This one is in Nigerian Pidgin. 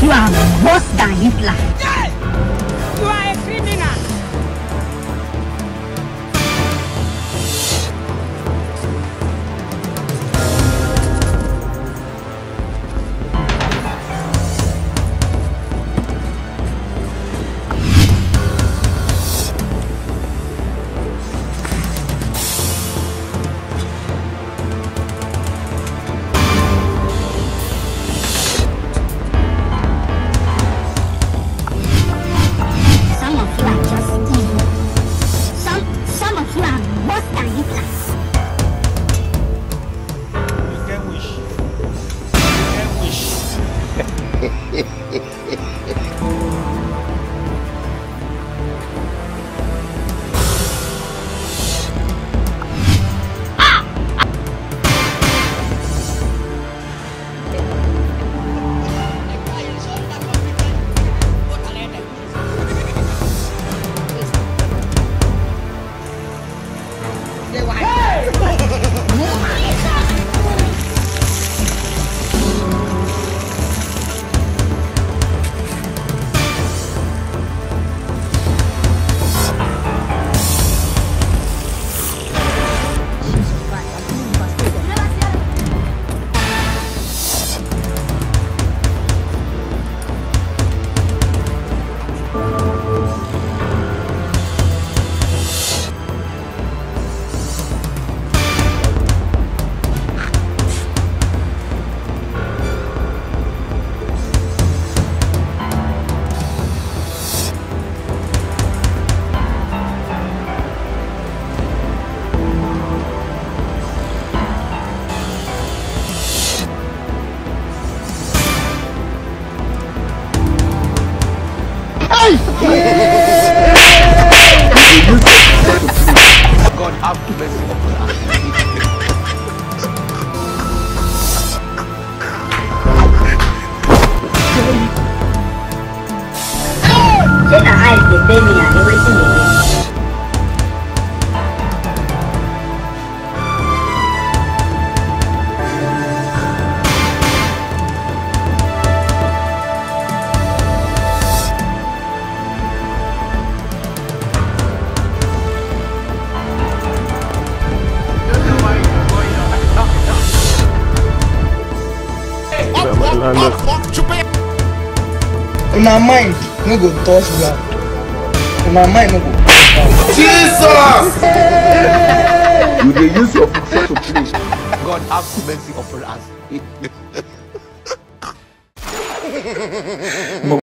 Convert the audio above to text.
You are worse than Hitler. Yes! You are a criminal. God have mercy upon us. Say na eyes dey pain me and wetin dey do. Una mind no go touch ground. Una mind no go touch ground. Jesus! You dey use your foot to play. God have mercy upon us.